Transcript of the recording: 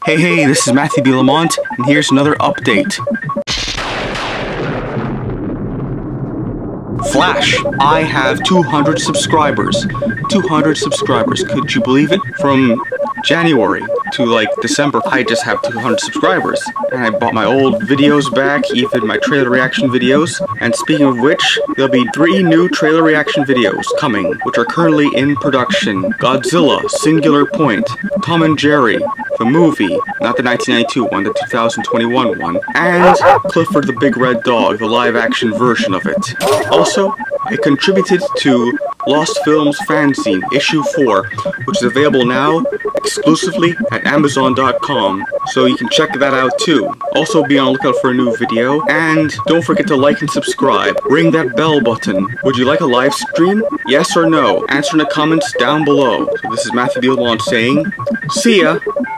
Hey, this is Matthew B. Lamont, and here's another update. Flash, I have 200 subscribers. 200 subscribers, could you believe it? From January to like December, I just have 200 subscribers. And I bought my old videos back, even my trailer reaction videos. And speaking of which, there'll be 3 new trailer reaction videos coming, which are currently in production. Godzilla, Singular Point, Tom and Jerry, the movie, not the 1992 one, the 2021 one, and Clifford the Big Red Dog, the live-action version of it. Also, I contributed to Lost Films Fanzine, issue 4, which is available now exclusively at Amazon.com, so you can check that out too. Also, be on the lookout for a new video, and don't forget to like and subscribe. Ring that bell button. Would you like a live stream? Yes or no? Answer in the comments down below. So this is Matthew B. Lamont saying, see ya!